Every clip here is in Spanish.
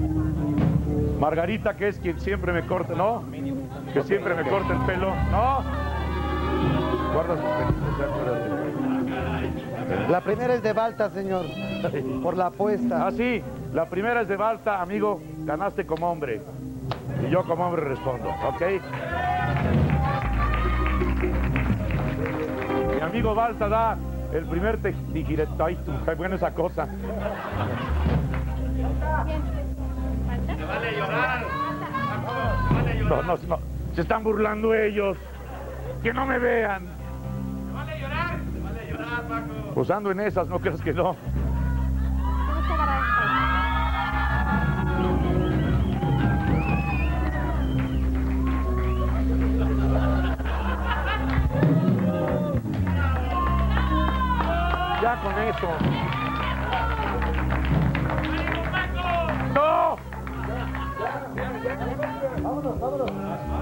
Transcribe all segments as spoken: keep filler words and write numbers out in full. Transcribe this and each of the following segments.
Margarita, que es quien siempre me corta, ¿no? Que siempre me corta el pelo, ¿no? Guarda sus pelitos, acuérdate. La primera es de Balta, señor, por la apuesta. Ah, sí, la primera es de Balta, amigo, ganaste como hombre. Y yo como hombre respondo, ¿ok? Mi amigo Balta da el primer tijireto. Ay, tú, qué buena esa cosa. ¿Me vale llorar? No, no, no, se están burlando ellos. Que no me vean. ¿Me vale llorar? ¿Me vale llorar, Paco? Pues ando en esas, no creas que no. Tienes que agarrar Ya con eso. ¡No! Vámonos, vámonos.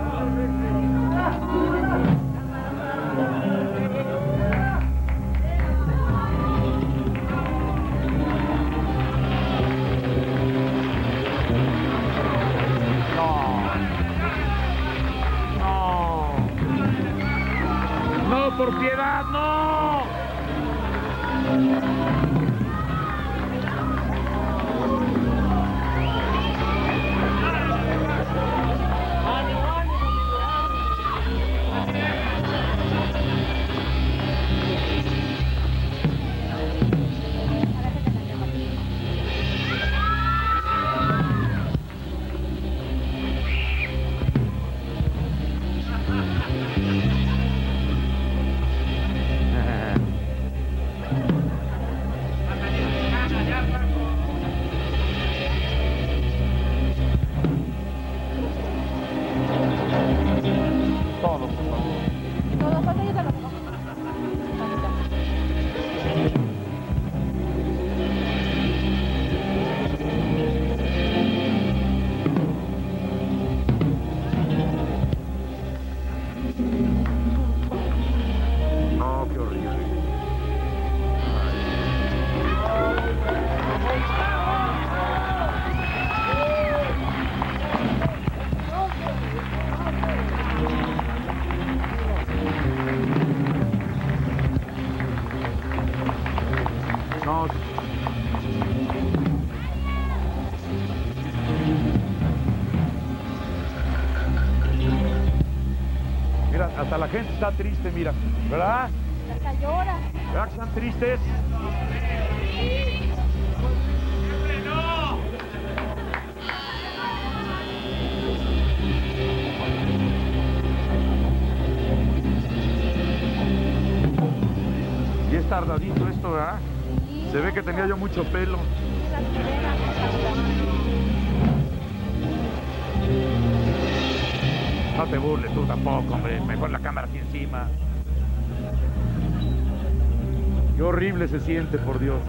No, por piedad, no. Mira, hasta la gente está triste, mira, ¿verdad? Hasta llora. ¿Verdad que están tristes? Y es tardadito esto, ¿verdad? Sí. Se ve que tenía yo mucho pelo. Las sirenas, No te burles tú tampoco, hombre. Mejor la cámara aquí encima. Qué horrible se siente, por Dios.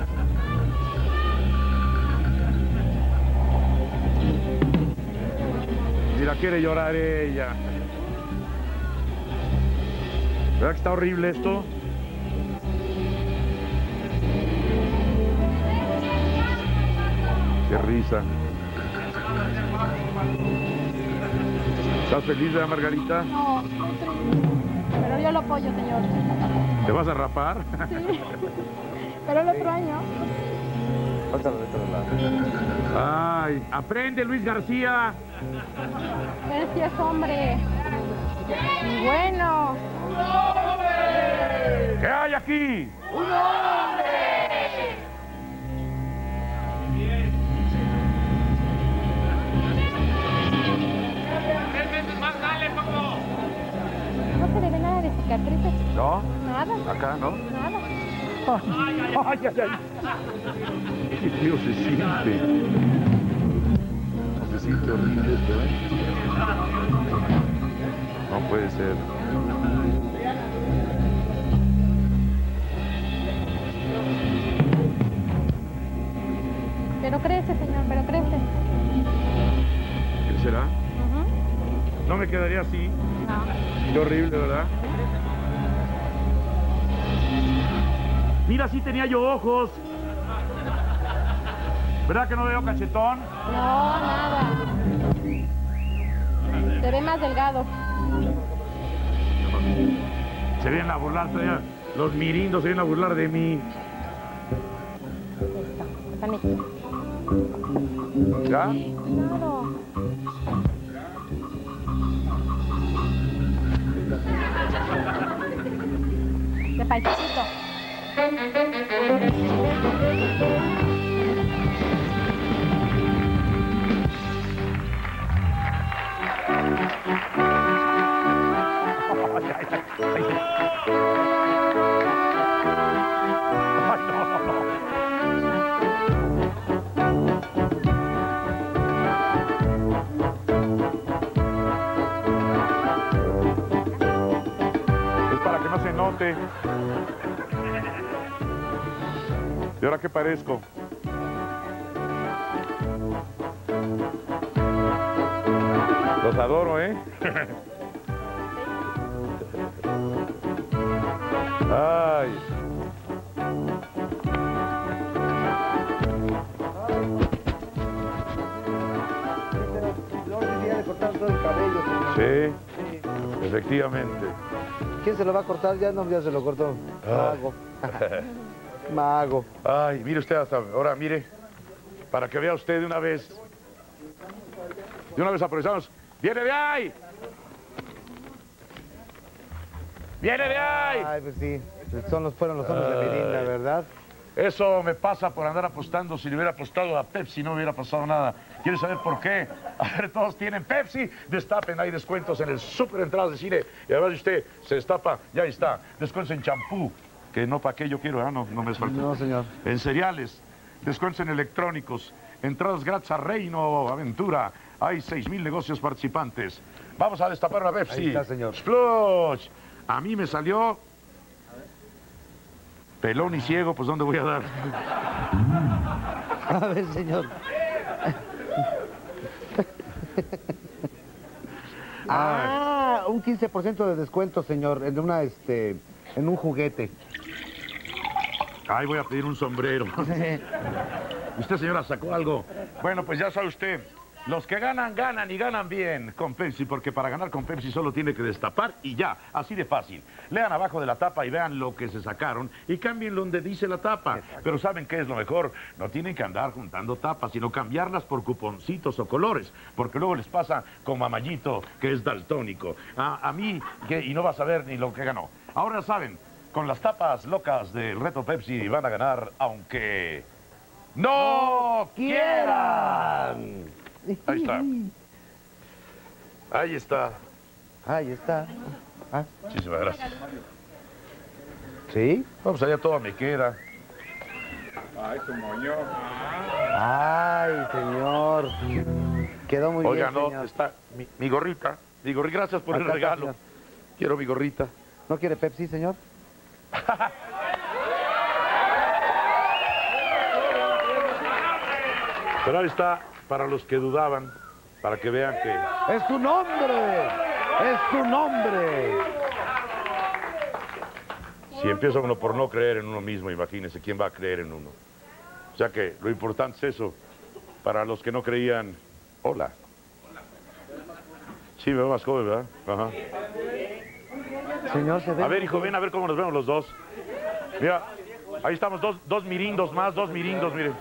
Mira, quiere llorar ella. ¿Verdad que está horrible esto? Qué risa. ¿Estás feliz, ¿verdad, Margarita? No, estoy triste. Pero yo lo apoyo, señor. ¿Te vas a rapar? Sí. Pero el otro año. Ay, aprende, Luis García. Él sí es hombre. Y bueno. ¿Qué hay aquí? ¡Un hombre! ¡Tres veces más, dale, Paco! No se le ve nada de cicatrices. ¿No? Nada. Acá, ¿no? Nada. Ay, ay, ay, ay. Qué feo se siente. Se siente horrible esto, ¿eh? No puede ser. Pero crece, señor, pero crece. ¿Qué será? Uh-huh. No me quedaría así. No. Qué horrible, ¿verdad? Mira, sí tenía yo ojos. ¿Verdad que no veo cachetón? No, nada. Se ve más delgado. Se vienen a burlar todavía. Los mirindos se vienen a burlar de mí. ¿Ya? Claro. De paisito. Ay, no, no, no. Es para que no se note. ¿Y ahora qué parezco? Los adoro, ¿eh? Ay. Ya le cortaron todo el cabello, señor. Sí, Sí. efectivamente. ¿Quién se lo va a cortar? Ya no, ya se lo cortó. Ah. Mago. Mago. Ay, mire usted hasta ahora, mire, para que vea usted de una vez. De una vez aprovechamos. ¡Viene de ahí! ¡Viene de ahí! Ay, pues sí. Son los, fueron los hombres de Mirinda, ¿verdad? Eso me pasa por andar apostando. Si le hubiera apostado a Pepsi no hubiera pasado nada. ¿Quieres saber por qué? A ver, todos tienen Pepsi. Destapen, hay descuentos en el Super Entradas de Cine. Y además usted se destapa, ya está. Descuentos en champú, que no para qué yo quiero, ¿eh? no, no me falta. No, señor. En cereales, descuentos en electrónicos, entradas gratis a Reino Aventura. Hay seis mil negocios participantes. Vamos a destapar una Pepsi. Ahí está, señor. Splosh. A mí me salió pelón y ciego, pues ¿dónde voy a dar? A ver, señor. Ah, un quince por ciento de descuento, señor, en una, este, en un juguete. Ay, voy a pedir un sombrero. ¿Usted, señora, sacó algo? Bueno, pues ya sabe usted. Los que ganan, ganan y ganan bien con Pepsi, porque para ganar con Pepsi solo tiene que destapar y ya, así de fácil. Lean abajo de la tapa y vean lo que se sacaron y cambien donde dice la tapa. Pero ¿saben qué es lo mejor? No tienen que andar juntando tapas, sino cambiarlas por cuponcitos o colores, porque luego les pasa con Mamayito, que es daltónico. A, a mí, que, y no va a saber ni lo que ganó. Ahora saben, con las tapas locas del Reto Pepsi van a ganar, aunque no quieran. Ahí está. Ahí está. Ahí está. Ah, Muchísimas gracias. ¿sí? Vamos allá, todo me queda. Ay, su moño. Ay, señor. Quedó muy Oiga, bien, no, señor. está mi, mi gorrita. Mi gorrita, gracias por el Acá está, regalo. señor. Quiero mi gorrita. ¿No quiere Pepsi, señor? Pero ahí está, para los que dudaban, para que vean que... ¡Es tu nombre! ¡Es tu nombre! Si empieza uno por no creer en uno mismo, imagínense quién va a creer en uno. O sea que lo importante es eso. Para los que no creían, hola. Sí, me veo más joven, ¿verdad? Ajá. Señor, se ve... A ver, hijo, ven a ver cómo nos vemos los dos. Mira, ahí estamos, dos, dos mirindos más, dos mirindos, miren.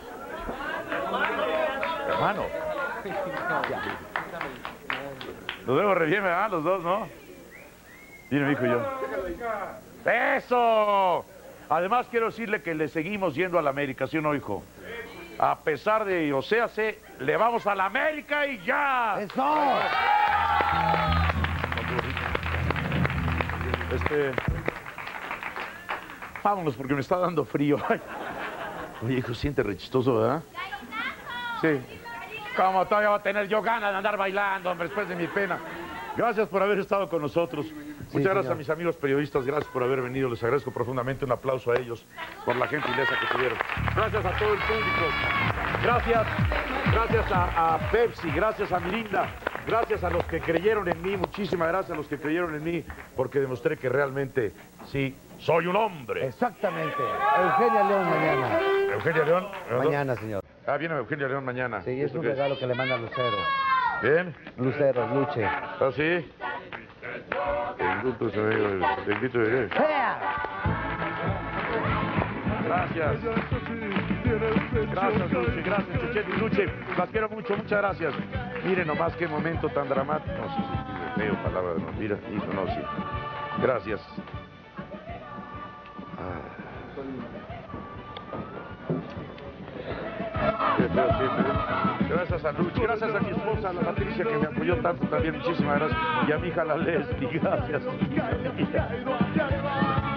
Hermano. Nos vemos re bien, ¿verdad? Los dos, ¿no? Miren, mi hijo y yo. ¡Eso! Además, quiero decirle que le seguimos yendo a la América, ¿sí o no, hijo? A pesar de, o sea, se, le vamos a la América y ya. ¡Eso! Este... Vámonos porque me está dando frío. Ay. Oye, hijo, siente re chistoso, ¿verdad? Sí. ¿Cómo todavía va a tener yo ganas de andar bailando, hombre, después de mi pena? Gracias por haber estado con nosotros. Muchas Sí, gracias señor. a mis amigos periodistas, gracias por haber venido. Les agradezco profundamente, un aplauso a ellos por la gentileza que tuvieron. Gracias a todo el público. Gracias, gracias a, a Pepsi, gracias a Mirinda, gracias a los que creyeron en mí, muchísimas gracias a los que creyeron en mí, porque demostré que realmente, sí, soy un hombre. Exactamente. Eugenia León mañana. Eugenia León. Mañana, señor. Ah, viene Eugenio León mañana. Sí, es ¿Esto un qué regalo que le manda Lucero. ¿Bien? Lucero, Luche. ¿Ah, sí? El grupo se ve, el grito de... Gracias. Gracias, Luche. Gracias, Chuchetti. Luche, las quiero mucho. Muchas gracias. Miren nomás qué momento tan dramático. No sé si feo palabra de no. Mira, hijo, no, sí. Gracias. Ah. Qué feo siempre. Gracias a Luche, gracias a mi esposa, la Patricia, que me apoyó tanto también. Muchísimas gracias. Y a mi hija, la Leslie. Gracias.